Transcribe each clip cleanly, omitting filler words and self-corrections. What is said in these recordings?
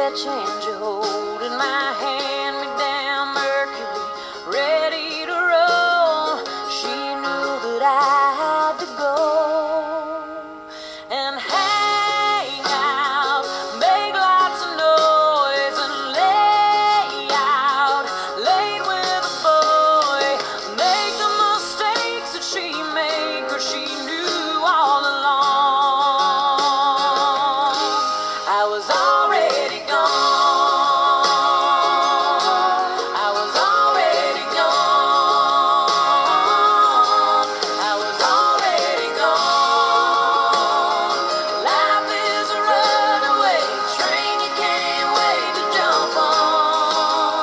stretch and you holding my hand, me down Mercury, ready to roll. She knew that I had to go and hang out, make lots of noise and lay out late with a boy, make the mistakes that she made, 'cause she knew all along I was already gone. I was already gone. I was already gone. Life is a runaway train you can't wait to jump on.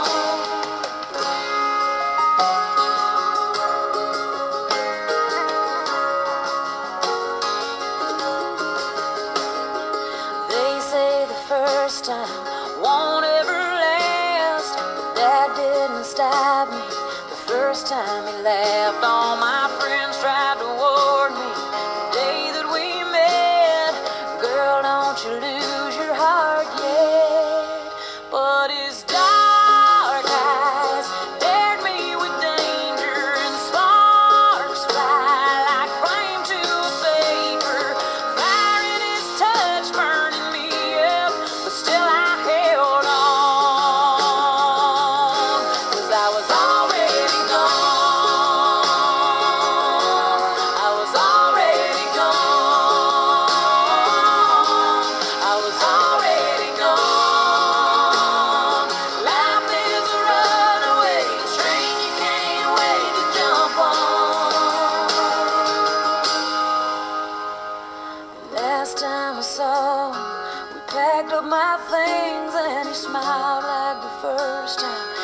They say the first time won't ever last, but that didn't stop me. The first time he laughed, all my friends tried to warn me. The day that we met, girl, don't you lose your heart yet. But his dark eyes dared me with danger, and sparks fly like flame to a paper. Fire in his touch burning me up, but still I held on, 'cause I was already gone. I was already gone. I was already gone. Life is a runaway train you can't wait to jump on. Last time I saw him, we packed up my things and he smiled like the first time.